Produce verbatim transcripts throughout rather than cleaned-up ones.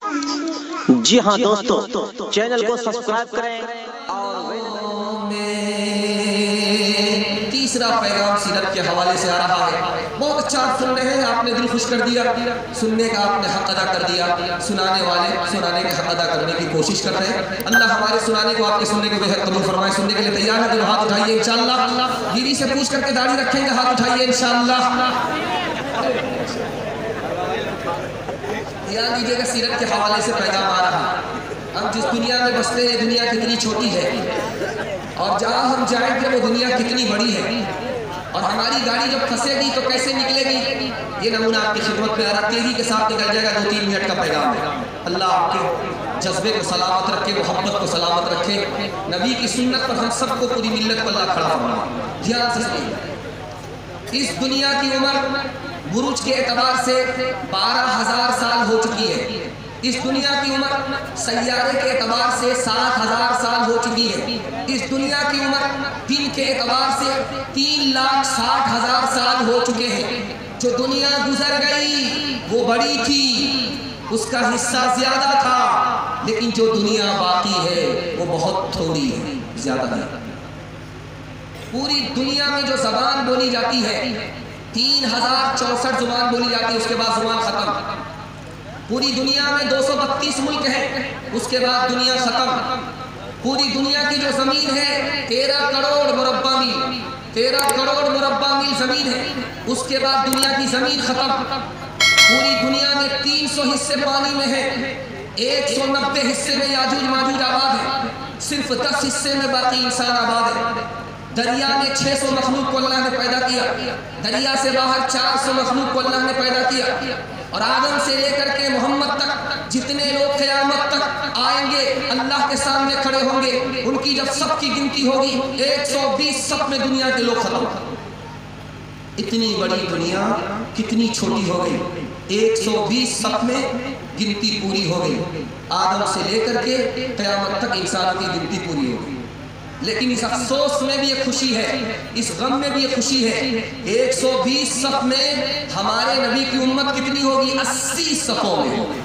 جی ہاں دوستو، چینل کو سبسکرائب کریں اور تیسرا پیغام سیرت کے حوالے سے آ رہا ہے۔ بہت اچھا آپ سن رہے ہیں، آپ نے دل خوش کر دیا، سننے کا آپ نے حق ادا کر دیا، سنانے والے سنانے کے حق ادا کرنے کی کوشش کر رہے ہیں۔ اللہ ہمارے سنانے کو آپ کے سننے کو بے حد قبول فرمائے۔ سننے کے لیے تیار ہے؟ دل ہاتھ اٹھائیے انشاءاللہ۔ بیوی سے پوچھ کر کے داڑھی رکھیں گے، ہاتھ اٹھائیے انشاءاللہ۔ دھیان دیجیے گا، سیرت کے حوالے سے پیغام آ رہا ہے۔ ہم جس دنیا میں بستے ہیں، دنیا کتنی چھوٹی ہے، اور جہاں ہم جائیں گے وہ دنیا کتنی بڑی ہے، اور ہماری گاڑی جب پھنسے گی تو کیسے نکلے گی، یہ نمونہ آپ کی خدمت میں آ رہا۔ تیزی کے ساتھ نکل جائے گا، دو تین منٹ کا پیغام ہے۔ اللہ آپ کے جذبے کو سلامت رکھے، محبت کو سلامت رکھے۔ نبی کی سنت پر ہم سب کو، پوری ملت کو اللہ کھڑا فرمائے۔ دھیان سے سنیے، اس دنیا کی عمر بروج کے اعتبار سے بارہ ہزار سال ہو چکی ہے۔ اس دنیا کی عمر سیارے کے اعتبار سے سات ہزار سال ہو چکی ہے۔ اس دنیا کی عمر دن کے اعتبار سے تین لاکھ ساٹھ ہزار سال ہو چکے ہیں۔ جو دنیا گزر گئی وہ بڑی تھی، اس کا حصہ زیادہ تھا، لیکن جو دنیا باقی ہے وہ بہت تھوڑی ہے، زیادہ نہیں۔ پوری دنیا میں جو زبان بولی جاتی ہے، تین ہزار چونسٹھ زبان بولی جاتی ہے، اس کے بعد زبان ختم۔ پوری دنیا میں دو سو بتیس ملک ہیں، اس کے بعد دنیا ختم۔ پوری دنیا کی جو زمین ہے تیرہ کروڑ مربع میل، تیرہ کروڑ مربع میل زمین ہے، اس کے بعد دنیا کی زمین ختم۔ پوری دنیا میں تین سو حصے پانی میں ہے، ایک سو نبے حصے میں یاجوج ماجوج آباد ہے، صرف دس حصے میں باقی انسان آباد ہے۔ دریا میں چھ سو مخلوق کو اللہ نے پیدا کیا، دریا سے باہر چار سو مخلوق کو اللہ نے پیدا کیا، اور آدم سے لے کر کے محمد تک جتنے لوگ قیامت تک آئیں گے، اللہ کے سامنے کھڑے ہوں گے، ان کی جب سب کی گنتی ہوگی، ایک سو بیس سب میں دنیا کے لوگ ختم۔ اتنی بڑی دنیا کتنی چھوٹی ہو گئی، ایک سو بیس سب میں گنتی پوری ہو گئی۔ آدم سے لے کر کے قیامت تک انسانوں کی گنتی پوری ہو گئی۔ لیکن اس افسوس میں بھی ایک خوشی ہے، اس غم میں بھی ایک خوشی ہے، ایک سو بیس صف میں ہمارے نبی کی امت کتنی ہوگی؟ اسی صفوں میں ہوگی۔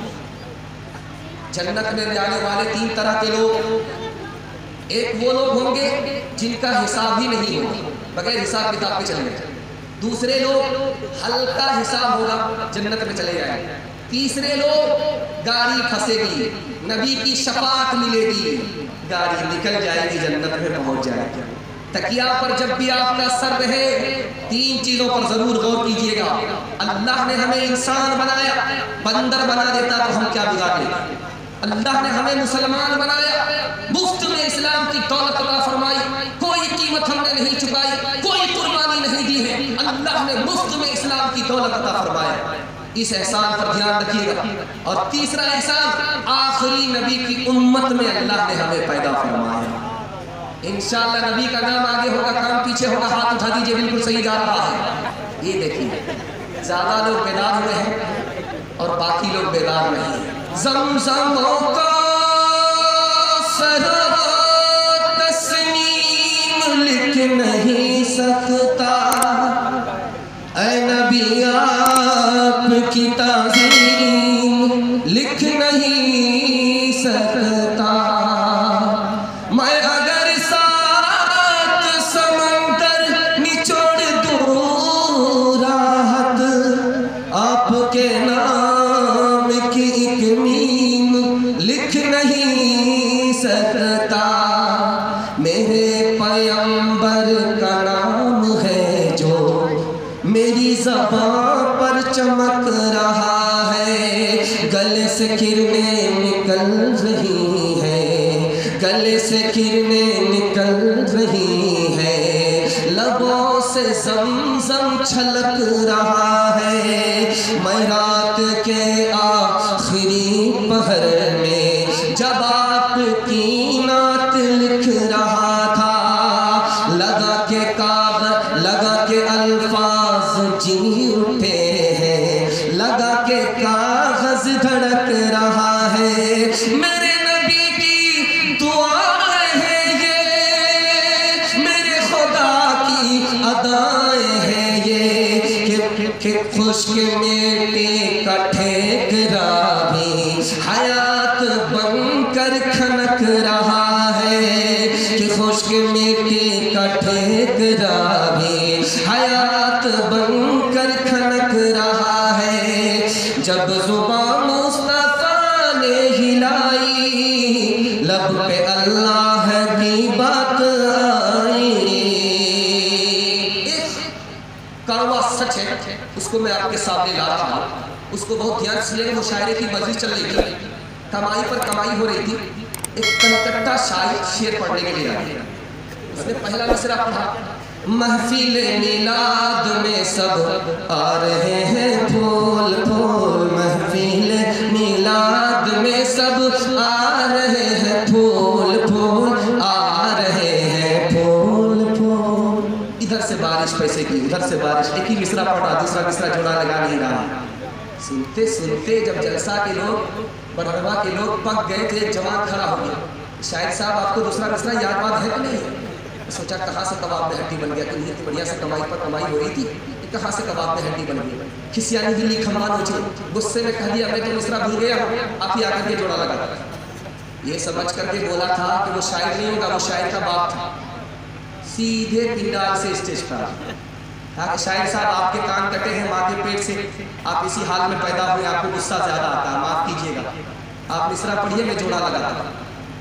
جنت میں جانے والے تین طرح کے لوگ، ایک وہ لوگ ہوں گے جن کا حساب ہی نہیں ہوگا، بغیر حساب کتاب کے چلے گئے۔ دوسرے لوگ ہلکا حساب ہوگا، جنت میں چلے جائیں گے۔ تیسرے لوگ گاڑی پھنسے گی، نبی کی شفاعت ملے گی، گاڑی نکل جائے گی، جنت میں پہنچ جائے گی۔ تکیہ پر جب بھی آپ کا سر رہے، تین چیزوں پر ضرور غور کیجئے گا۔ اللہ نے ہمیں انسان بنایا، بندر بنا دیتا تو ہم کیا بگاڑ لیتے؟ اللہ نے ہمیں مسلمان بنایا، مفت میں اسلام کی دولت عطا فرمائی، کوئی قیمت ہم نے نہیں چکائی، کوئی قربانی نہیں دی ہے، اللہ نے مفت میں اسلام کی دولت عطا فرمایا۔ اس احسان پر دھیان رکھیے گا۔ اور تیسرا احسان، آخری نبی کی امت میں اللہ نے ہمیں پیدا فرمایا۔ انشاءاللہ نبی کا نام آگے ہوگا، کام پیچھے ہوگا، ہاتھ اٹھا دیجئے، بالکل صحیح جا رہا ہے۔ یہ دیکھیے، زیادہ لوگ بیدار ہوئے ہیں اور باقی لوگ بیدار نہیں ہیں۔ زمزم کا سرا تسنیم لکھ نہیں سکتا، اے نبی آپ کی تعظیم لکھ نہیں سکتا۔ میں اگر سات سمندر نچوڑ دوں، راحت آپ کے نام کی ایک میم لکھ نہیں سکتا۔ میرے پیغمبر کا نام ہے جو میری زبان پر چمک رہا ہے، گلے سے کرنیں نکل رہی ہیں، گلے سے کرنیں نکل رہی ہیں، لبوں سے زمزم چھلک رہا ہے۔ میں رات کے آخری پہر میں جب آپ کی نعت لکھ رہا تھا، لگا کے کاغذ لگا کے الفاظ جی اٹھے ہیں، لگا کے کاغذ دھڑک رہا ہے۔ میرے نبی کی دعا ہے یہ، میرے خدا کی ادائیں ہیں یہ، کہ کہ خشک میٹے کا ٹھیکرا بھی حیات بن کر کھنک رہا ہے، کہ خشک میٹے کا ٹھیکرا بھی حیات بن کر کھنک رہا ہے۔ جب زبان مصطفیٰ نے ہلائی، لب پہ اللہ کی بات آئی۔ کڑوا سچ ہے، اس کو میں آپ کے سامنے لا رہا ہوں، اس کو بہت دھیان سے لے گا۔ مشاعرے کی مجلس چل رہی تھی، کمائی پر کمائی ہو رہی تھی، ایک کنکٹا شاعر شعر پڑھنے کے لیے آیا، اس نے پہلا مصرع پڑھا، محفل میلاد میں سب آ رہے ہیں پھول پھول، محفل میلاد میں سب آ رہے ہیں پھول پھول، آ رہے ہیں پھول پھول۔ ادھر سے بارش پیسے کی، ادھر سے بارش، ایک ہی مصرع پڑھا، دوسرا مصرع جوڑا لگا نہیں رہا۔ سنتے سنتے جب جلسہ کے لوگ، مرحبا کے لوگ پک گئے تھے، جوان کھڑا ہو گیا، شاعر صاحب آپ کو دوسرا مصرع یاد بات ہے کہ نہیں؟ سوچا کہاں سے کباب میں ہڈی بن گیا، کہ نیت بڑھیا سے کمائی پر کمائی ہو رہی تھی، کہاں سے کباب میں ہڈی بن گیا، کھسیانی دلی کھمبا نوچے، غصے میں کہہ دیا میں تو مصرع بھول گیا، آپ ہی آ کر کے جوڑا لگا۔ یہ سمجھ کر کے بولا تھا کہ وہ شاعر نہیں ہوگا، وہ شاعر کا باپ تھا، سیدھے پنڈال سے اسٹیج پر کہا کہ شاعر صاحب آپ کے کان کٹے ہیں ماں کے پیٹ سے، آپ اسی حال میں پیدا ہوئے، آپ کو غصہ زیادہ آتا ہے، معاف کیجیے گا، آپ مصرع پڑھیے میں جوڑا لگاتا ہوں۔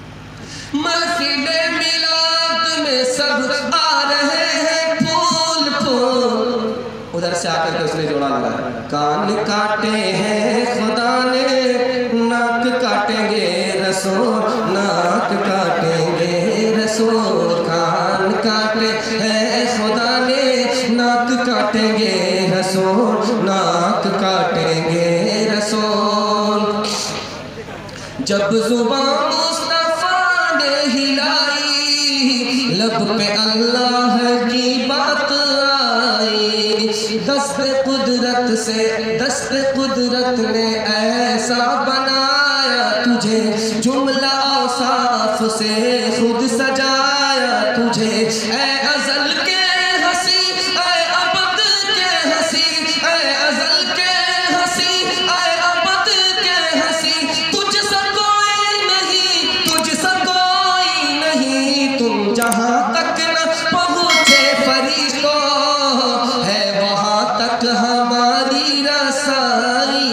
محفل میلاد میں سب آ رہے ہیں پھول پھول، ادھر سے آ کر کے اس نے جوڑا لگا، کان کاٹے ہیں خدا نے، ناک کاٹیں گے رسول، ناک کاٹیں گے رسول، کان کاٹے ہیں خدا نے، ناک کاٹیں گے رسول، ناک کاٹیں گے رسول۔ جب زبان مصطفیٰ نے ہلائی، لب پہ اللہ کی بات آئی، دست قدرت سے، دست قدرت نے ایسا بنایا تجھے، جملہ اوصاف سے خود سجایا تجھے، اے ازل کے ہنسی، اے ابد کے ہنسی، اے ازل کے ہنسی، اے ابد کے ہنسی، تجھ سا کوئی نہیں، تجھ سا کوئی نہیں، تم جہاں تک نہ پہنچے فرشتوں، ہے وہاں تک ہماری رسائی۔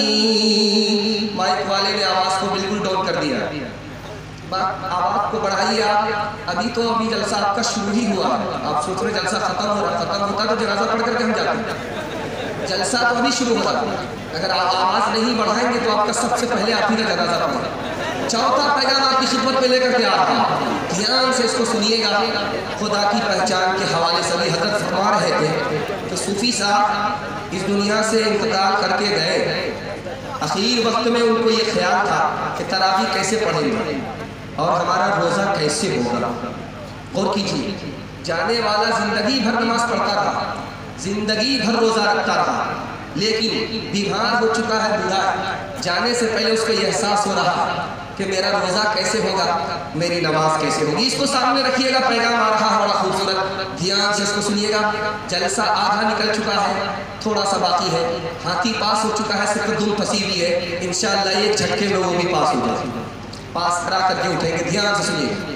مائک والے نے آواز کو بالکل ڈاؤن کر دیا، آواز کو بڑھائیے آپ، ابھی تو ابھی جلسہ آپ کا شروع ہی ہوا ہے، آپ سوچ رہے جلسہ ختم ہو رہا، ختم ہوتا تو جنازہ پڑھ کر کے ہم جاتے ہیں، جلسہ تو ابھی شروع ہو رہا ہے، اگر آپ آواز نہیں بڑھائیں گے تو آپ کا سب سے پہلے آپ ہی کا جنازہ پڑھیں۔ چوتھا پیغام آپ کی خدمت میں لے کر کے آ رہا ہے، دھیان سے اس کو سنیے گا۔ خدا کی پہچان کے حوالے سے حضرت فرما رہے تھے کہ صوفی صاحب اس دنیا سے انتقال کر کے گئے، اخیر وقت میں ان کو یہ خیال تھا کہ تراویح کیسے پڑھیں گے اور ہمارا روزہ کیسے ہوگا۔ غور کیجیے، جانے والا زندگی بھر نماز پڑھتا رہا، زندگی بھر روزہ رکھتا رہا، لیکن بیمار ہو چکا ہے، بوڑھا، جانے سے پہلے اس کو یہ احساس ہو رہا کہ میرا روزہ کیسے ہوگا، میری نماز کیسے ہوگی۔ اس کو سامنے رکھیے گا، پیغام آ رہا ہے بڑا خوبصورت، دھیان سے اس کو سنیے گا۔ جلسہ آدھا نکل چکا ہے، تھوڑا سا باقی ہے، ہاتھی پاس ہو چکا ہے، صرف دم پھنسی ہوئی ہے، انشاءاللہ ایک جھٹکے میں وہ بھی پاس ہو جائے گا، پاس کرا کر کے اٹھیں گے۔ دھیان سے سنیے گا۔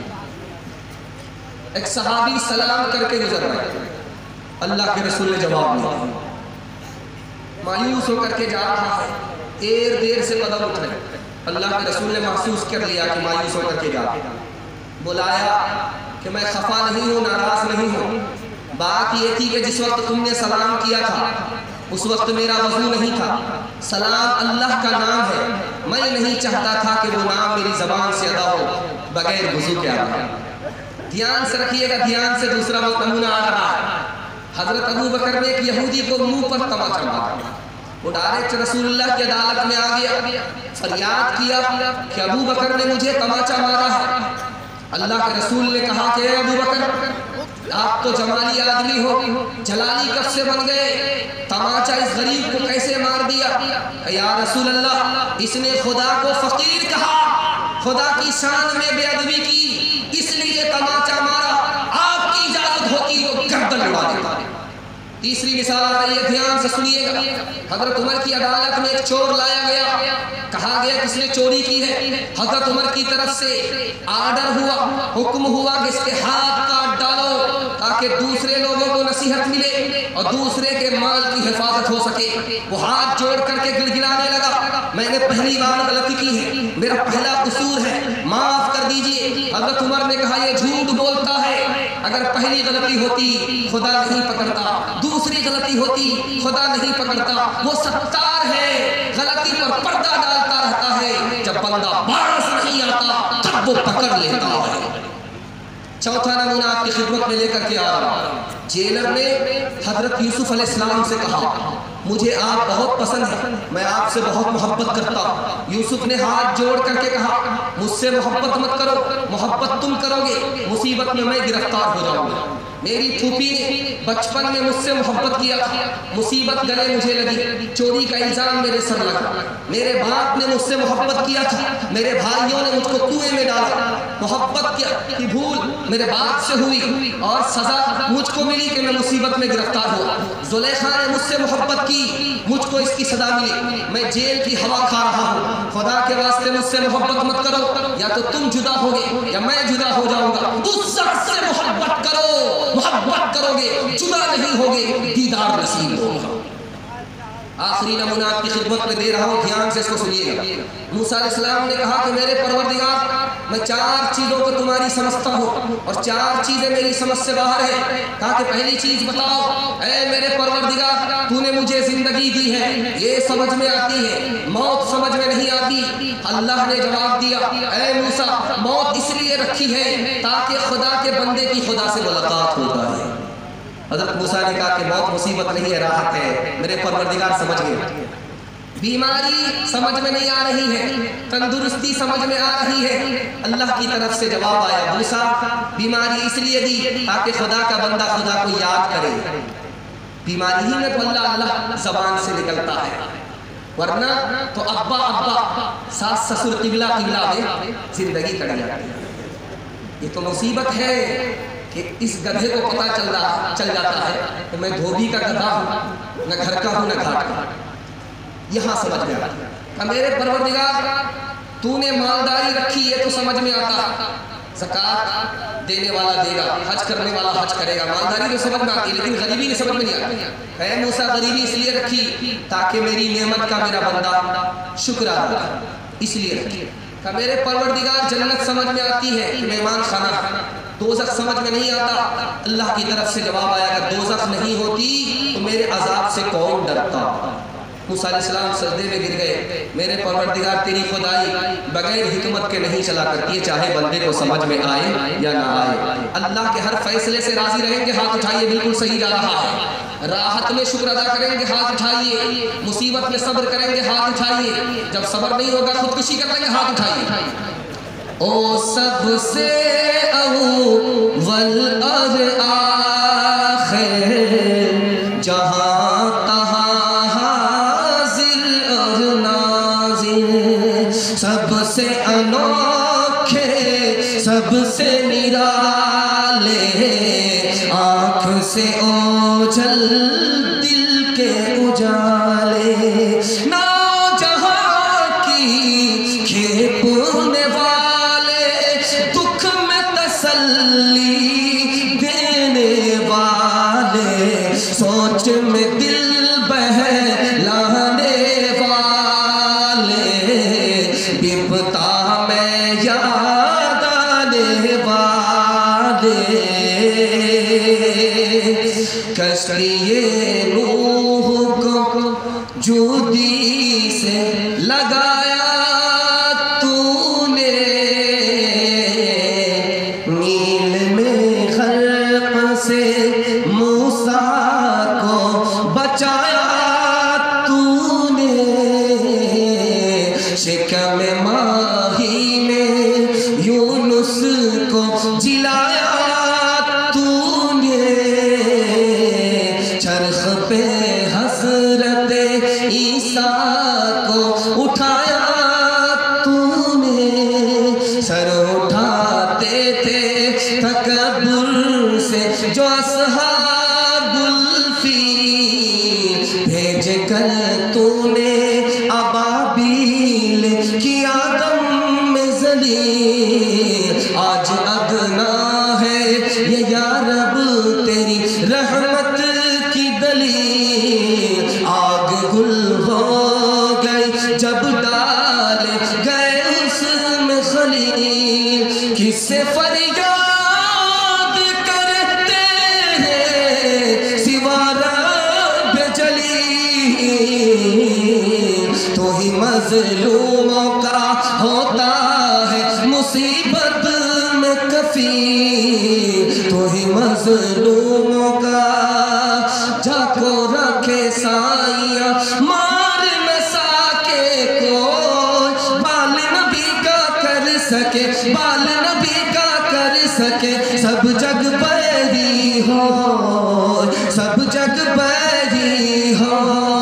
ایک صحابی سلام کر کے گزر رہے، اللہ کے رسول نے جواب دیا، مایوس ہو کر کے جا رہا ہے، دیر دیر سے قدم اٹھ رہے، اللہ کے رسول نے محسوس کر لیا کہ مایوس ہو کر کے جا، بلایا کہ میں خفا نہیں ہوں، ناراض نہیں ہوں، بات یہ تھی کہ جس وقت تم نے سلام کیا تھا اس وقت میرا وضو نہیں تھا، سلام اللہ کا نام ہے، میں نہیں چاہتا تھا کہ وہ نام میری زبان سے ادا ہو بغیر وضو کے آ رہا۔ دھیان سے رکھیے گا، دھیان سے دوسرا نمونہ آ رہا ہے۔ حضرت ابو بکر نے ایک یہودی کو منہ پر تماچا مارا، وہ ڈائریکٹ رسول اللہ کی عدالت میں آ گیا، فریاد کیا کہ ابو بکر نے مجھے تماچا مارا ہے۔ اللہ کے رسول نے کہا کہ اے ابو بکر، آپ تو جمالی آدمی ہو، جلالی کب سے بن گئے، تماچا اس غریب کو کیسے مار دیا؟ یا رسول اللہ، اس نے خدا کو فقیر کہا، خدا کی شان میں بے ادبی کی، اس لیے تماچا مارا، آپ کی اجازت ہوتی وہ گردن اڑا دیتا۔ تیسری مثال آ رہی ہے، دھیان سے سنیے گا۔ حضرت عمر کی عدالت میں ایک چور لایا گیا، کہا گیا کس نے چوری کی ہے؟ حضرت عمر کی طرف سے آرڈر ہوا، حکم ہوا کہ اس کے ہاتھ کاٹ ڈالو تاکہ دوسرے لوگوں کو نصیحت ملے اور دوسرے کے مال کی حفاظت ہو سکے۔ وہ ہاتھ جوڑ کر کے گڑ گڑانے لگا، میں نے پہلی بار غلطی کی ہے، میرا پہلا قصور ہے، معاف کر دیجئے۔ حضرت عمر نے کہا یہ جھوٹ بولتا ہے، اگر پہلی غلطی ہوتی خدا نہیں پکڑتا، دوسری غلطی ہوتی خدا نہیں پکڑتا، وہ ستار ہے، غلطی پر پردہ ڈالتا رہتا ہے، جب بندہ باز نہیں آتا تب وہ پکڑ لیتا ہے۔ چوتھا نمونہ آپ کی خدمت میں لے کر کے آ رہا ہوں۔ جیلر نے حضرت یوسف علیہ السلام سے کہا مجھے آپ بہت پسند ہیں، میں آپ سے بہت محبت کرتا ہوں۔ یوسف نے ہاتھ جوڑ کر کے کہا مجھ سے محبت مت کرو، محبت تم کرو گے مصیبت میں میں گرفتار ہو جاؤں گا۔ میری پھوپھی نے بچپن میں مجھ سے محبت کیا تھا، مصیبت گلے مجھے لگی، چوری کا الزام میرے سر لگا۔ میرے باپ نے مجھ سے محبت کیا تھا، میرے بھائیوں نے مجھ کو کنویں میں ڈالا، محبت کی بھول میرے باپ سے ہوئی اور سزا مجھ کو ملی کہ میں مصیبت میں گرفتار ہوا۔ زلیخا نے مجھ سے محبت کی، مجھ کو اس کی سزا ملی، میں جیل کی ہوا کھا رہا ہوں۔ خدا کے واسطے مجھ سے محبت مت کرو، یا تو تم جدا ہوگے یا میں جدا ہو جاؤں گا۔ اس ذات سے محبت کرو، محبت کرو گے جدا نہیں ہوگے، دیدار نصیب ہوگا۔ آخری نمونہ آپ کی خدمت میں دے رہا ہوں، دھیان سے اس کو سنیے گا۔ موسیٰ علیہ السلام نے کہا کہ میرے پروردگار میں چار چیزوں کو تمہاری سمجھتا ہوں اور چار چیزیں میری سمجھ سے باہر ہیں۔ کہا کہ پہلی چیز بتاؤ، اے میرے پروردگار تو نے مجھے زندگی دی ہے، یہ سمجھ میں آتی ہے، موت سمجھ میں نہیں آتی۔ اللہ نے جواب دیا اے موسیٰ موت اس لیے رکھی ہے تاکہ خدا کے بندے کی خدا سے ملاقات ہو جائے۔ حضرت موسیٰ نے کہا کہ موت مصیبت نہیں ہے، راحت ہے، میرے پروردگار سمجھ گئے۔ بیماری سمجھ میں نہیں آ رہی ہے، تندرستی سمجھ میں آ رہی ہے۔ اللہ کی طرف سے جواب آیا موسیٰ بیماری اس لیے دی تاکہ خدا کا بندہ خدا کو یاد کرے۔ بیماری ہی میں تو اللہ اللہ زبان سے نکلتا ہے، ورنہ تو ابا ابا ساس سسر قبلہ قبلہ میں زندگی کٹ جاتی ہے۔ یہ تو مصیبت ہے کہ اس گدھے کو پتہ چل رہا چل جاتا ہے کہ میں دھوبی کا گدھا ہوں، نہ گھر کا ہوں نہ گھاٹ کا۔ یہاں سمجھ میں آتا کہ میرے پروردگار تو نے مالداری رکھی ہے تو سمجھ میں آتا، زکوٰۃ دینے والا دے گا، حج کرنے والا حج کرے گا، مالداری تو سمجھ میں آتی ہے لیکن غریبی نہیں سمجھ میں نہیں آتی۔ اے موسیٰ غریبی اس لیے رکھی تاکہ میری نعمت کا میرا بندہ شکر ادا کرے، اس لیے رکھی۔ کہ میرے پروردگار جنت سمجھ میں آتی ہے کہ مہمان خانہ، دوزخ سمجھ میں نہیں آتا۔ اللہ کی طرف سے جواب آیا کہ دوزخ نہیں ہوتی تو میرے عذاب سے کون ڈرتا۔ موسیٰ علیہ السلام سجدے میں گر گئے، میرے پروردگار تیری خدائی بغیر حکمت کے نہیں چلا کرتی ہے، چاہے بندے کو سمجھ میں آئے یا نہ آئے۔ اللہ کے ہر فیصلے سے راضی رہیں گے، ہاتھ اٹھائیے، بالکل صحیح جا رہا ہے۔ راحت میں شکر ادا کریں گے، ہاتھ اٹھائیے۔ مصیبت میں صبر کریں گے، ہاتھ اٹھائیے۔ جب صبر نہیں ہوگا خودکشی کر لیں گے، ہاتھ اٹھائیے۔ او سب سے اول اور آخر، جہاں تہاں حاضر اور ناظر، سب سے انوکھے سب سے نرالے، آنکھ سے اوجھل دل کے اجالے، نا جہاں کی کھیپنے والے، دکھ میں تسلی دینے والے، سوچ میں دل بہلانے والے، بپتا میں یاد آنے والے، کشتی نوح کو جودی سے لگایا تو نے، نیل میں غرق سے موسیٰ کو بچایا تو نے، شکم ماہی میں یونس کو جلایا تو نے، چرخ پہ حضرت عیسیٰ کو اٹھایا تو نے، سر اٹھاتے تھے تکبر سے جو اصحاب الفیل، تو نے ابابیل کیا دم میں ذلیل، آج ادنا ہے یہ یا رب تیری رحمت کی دلیل، آگ گل ہو گئی جب ڈالے گئے اس میں خلیل، کس سے فریاد کرتے ہیں سوا رب جلیل، تو ہی مظلوموں کا ہوتا ہے مصیبت میں کفیل، تو ہی مظلوموں کا جا کو رکھے سائیاں مار نہ سکے کوئی، بال نبی کا کر سکے بال نبی کا کر سکے، سب جگ پیری ہو سب جگ پیری ہو۔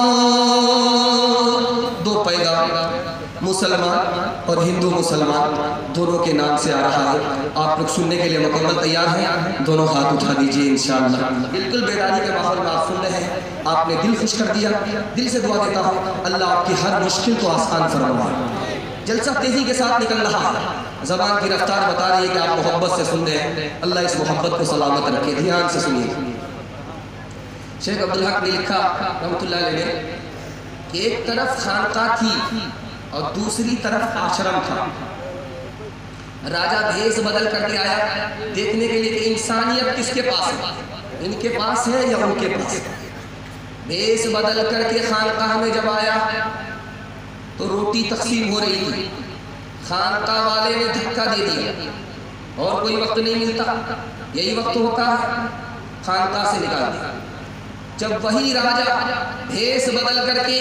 دو پیغام مسلمان اور ہندو مسلمان دونوں کے نام سے آ رہا ہے، آپ لوگ سننے کے لیے مکمل تیار ہیں؟ دونوں ہاتھ اٹھا دیجئے انشاءاللہ۔ بالکل بیداری کے ماحول میں آپ سن رہے ہیں، آپ نے دل خوش کر دیا، دل سے دعا دیتا ہوں اللہ آپ کی ہر مشکل کو آسان فرمائے۔ جلسہ تیزی کے ساتھ نکل رہا ہے، زبان کی رفتار بتا رہی ہے کہ آپ محبت سے سن رہے ہیں، اللہ اس محبت کو سلامت رکھے، دھیان سے سنیے۔ شیخ عبدالحق نے لکھا رحمۃ اللہ علیہ کہ ایک طرف خانقاہ تھی اور دوسری طرف آشرم تھا۔ راجہ بھیس بدل کر کے آیا دیکھنے کے لیے کہ انسانیت کس کے پاس ہے، ان کے پاس ہے یا ان کے پاس۔ بھیس بدل کر کے خانقاہ میں جب آیا تو روٹی تقسیم ہو رہی تھی، خانقاہ والے نے دھکا دے دیا، اور کوئی وقت نہیں ملتا، یہی وقت ہوتا ہے، خانقاہ سے نکال دیا۔ جب وہی راجہ بھیس بدل کر کے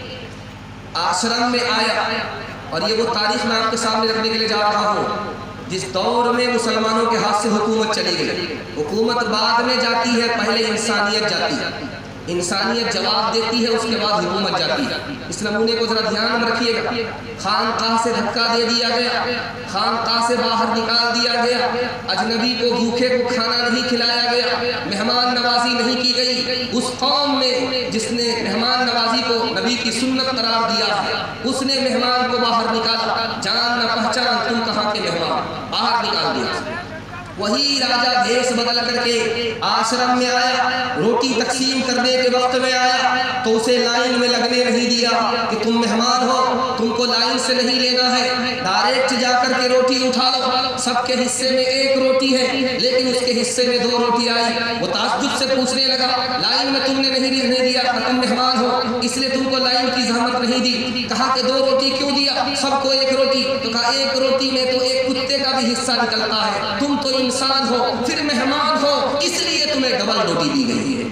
آشرم میں آیا، اور یہ وہ تاریخ میں آپ کے سامنے رکھنے کے لیے جا رہا ہوں جس دور میں مسلمانوں کے ہاتھ سے حکومت چلی گئی۔ حکومت بعد میں جاتی ہے، پہلے انسانیت جاتی ہے، انسانیت جواب دیتی ہے، اس کے بعد حکومت جاتی ہے۔ اس نمونے کو ذرا دھیان میں رکھیے گا۔ خانقاہ سے دھکا دے دیا گیا، خانقاہ سے باہر نکال دیا گیا، اجنبی کو بھوکے کو کھانا نہیں کھلایا گیا، مہمان نوازی نہیں کی گئی۔ اس قوم میں جس نے مہمان نوازی کو نبی کی سنت قرار دیا ہے، اس نے مہمان کو باہر نکالا، جان نہ پہچان تم کہاں کے مہمان، باہر نکال دیا۔ وہی راجہ بھیس بدل کر کے آشرم میں آیا، روٹی تقسیم کرنے کے وقت میں آیا تو اسے لائن میں لگنے نہیں دیا کہ تم مہمان ہو، تم کو لائن سے نہیں لینا ہے، ڈائریکٹ جا کر کے روٹی اٹھا لو۔ سب کے حصے میں ایک روٹی ہے لیکن اس کے حصے میں دو روٹی آئی۔ وہ تعجب سے پوچھنے لگا لائن میں تم نے نہیں دیا، تم مہمان ہو اس لیے تم کو لائن کی زحمت نہیں دی۔ کہا کہ دو روٹی کیوں دیا، سب کو ایک روٹی؟ تو کہا ایک روٹی میں تو ایک کتے کا بھی حصہ نکلتا ہے، تم تو انسان ہو پھر مہمان ہو اس لیے تمہیں ڈبل روٹی دی گئی ہے۔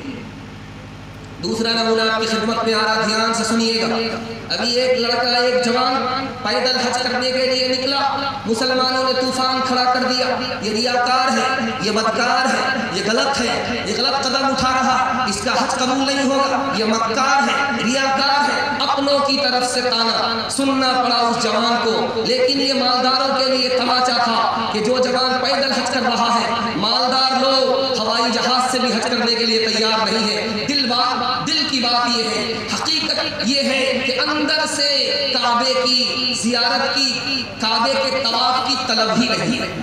دوسرا نمونہ آپ کی خدمت میں آ رہا، دھیان سے سنیے گا۔ ابھی ایک لڑکا ایک جوان پیدل حج کرنے کے لیے نکلا، مسلمانوں نے طوفان کھڑا کر دیا، یہ ریاکار ہے، یہ بدکار ہے، یہ غلط ہے، یہ غلط قدم اٹھا رہا، اس کا حج قبول نہیں ہوگا، یہ مکار ہے، ریاکار ہے۔ اپنوں کی طرف سے تانا سننا پڑا اس جوان کو، لیکن یہ مالداروں کے لیے تماچا تھا کہ جو جوان پیدل حج کر رہا ہے، مالدار لوگ ہوائی جہاز سے بھی حج کرنے کے لیے تیار نہیں ہے۔ دل بات دل کی بات یہ ہے، حقیقت یہ ہے کہ اندر سے کعبے کی زیارت کی، کعبے کے طواف کی طلب ہی نہیں ہے۔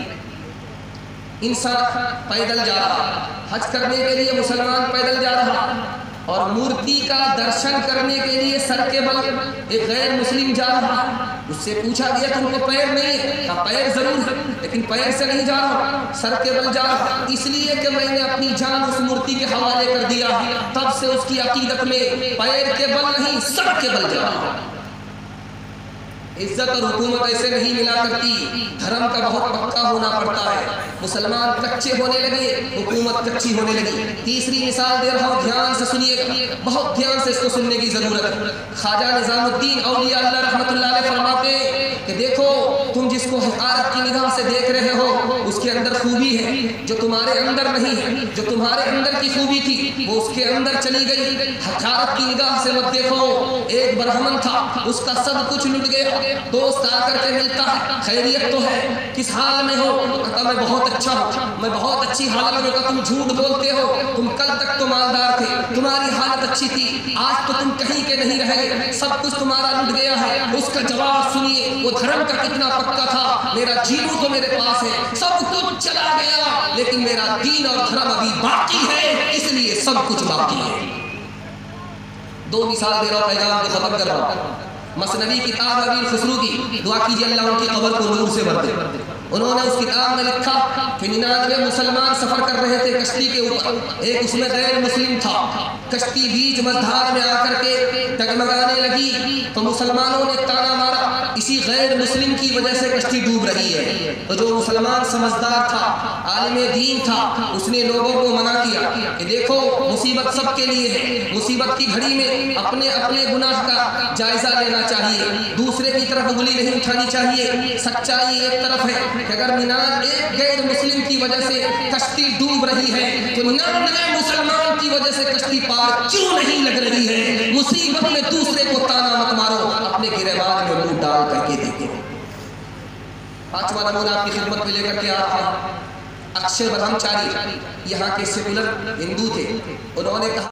انسان پیدل جا رہا، حج کرنے کے لیے مسلمان پیدل جا رہا، اور مورتی کا درشن کرنے کے لیے سر کے بل ایک غیر مسلم جا رہا۔ اس سے پوچھا گیا تم کو پیر نہیں ہے؟ کہا پیر ضرور ہے لیکن پیر سے نہیں جا رہا، سر کے بل جا رہا، اس لیے کہ میں نے اپنی جان اس مورتی کے حوالے کر دیا، تب سے اس کی عقیدت میں پیر کے بل نہیں سر کے بل جا رہا۔ عزت اور حکومت ایسے نہیں ملا کرتی، دھرم کا بہت پکا ہونا پڑتا ہے۔ مسلمان کچے ہونے لگے، حکومت کچی ہونے لگی۔ تیسری مثال دے رہا ہوں، دھیان سے سنیے گا، بہت دھیان سے اس کو سننے کی ضرورت ہے۔ خواجہ نظام الدین اولیاء اللہ رحمۃ اللہ علیہ فرماتے ہیں کہ دیکھو تم جس کو حقارت کی نگاہ سے دیکھ رہے ہو اس کے اندر خوبی ہے جو تمہارے اندر نہیں ہے، جو تمہارے اندر کی خوبی تھی وہ اس کے اندر چلی گئی۔ حقارت کی نگاہ سے مت دیکھو، ایک برہمن تھا، اس کا سب کچھ لٹ گیا، دوست آ کر کے ملتا ہے، خیریت تو ہے، کس حال میں ہو؟ کہتا میں بہت اچھا ہوں، میں بہت اچھی حالت میں۔ کہا تم جھوٹ بولتے ہو، تم کل تک تو مالدار تھے، تمہاری حالت اچھی تھی، آج تو تم کہیں کے نہیں رہے، سب کچھ تمہارا لٹ گیا ہے۔ اس کا جواب سنیے، وہ دھرم کا کتنا پکا تھا، میرا جیو تو میرے پاس ہے، سب کچھ چلا گیا لیکن میرا دین اور دھرم ابھی باقی ہے، اس لیے سب کچھ باقی ہے۔ دو مثال دے رہا ہوں، پیغام کو ختم کر رہا ہوں۔ مثنوی کتاب امیر خسرو کی، دعا کیجیے اللہ ان کی قبر کو نور سے بھر دے۔ انہوں نے اس کتاب میں لکھا کہ ننانوے مسلمان سفر کر رہے تھے کشتی کے اوپر، ایک اس میں غیر مسلم تھا، کشتی بیچ مجدھار میں آ کر کے ڈگمگانے لگی تو مسلمانوں نے تانا مارا، اسی غیر مسلم کی وجہ سے کشتی ڈوب رہی ہے۔ تو جو مسلمان سمجھدار تھا، عالم دین تھا، اس نے لوگوں کو منع کیا کہ دیکھو مصیبت سب کے لیے ہے، مصیبت کی گھڑی میں اپنے اپنے گناہ کا جائزہ لینا چاہیے، دوسرے کی طرف انگلی نہیں اٹھانی چاہیے۔ سچائی ایک طرف ہے کہ اگر ننانوے ایک غیر مسلم کی وجہ سے کشتی ڈوب رہی ہے تو ننانوے مسلمان کی وجہ سے کشتی پار کیوں نہیں لگ رہی ہے؟ مصیبت میں دوسرے کو تانا مت مارو، اپنے گریبان میں منہ ڈال کر کے دیکھو۔ پانچواں نمونہ آپ کی خدمت میں لے کر کے آ رہا ہوں۔ اکشے برہمچاری یہاں کے سیکولر ہندو تھے، انہوں نے کہا